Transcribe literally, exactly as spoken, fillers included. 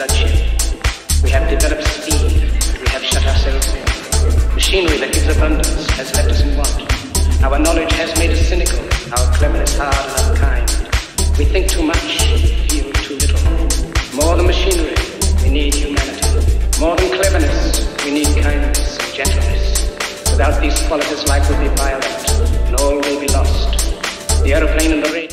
bloodshed. We have developed speed, but we have shut ourselves in. Machinery that gives abundance has left us in want. Our knowledge has made us cynical, our cleverness hard and unkind. We think too much, feel too little. More than machinery, we need humanity. More than cleverness, we need kindness and gentleness. Without these qualities, life will be violent, and all will be lost. The aeroplane and the radio.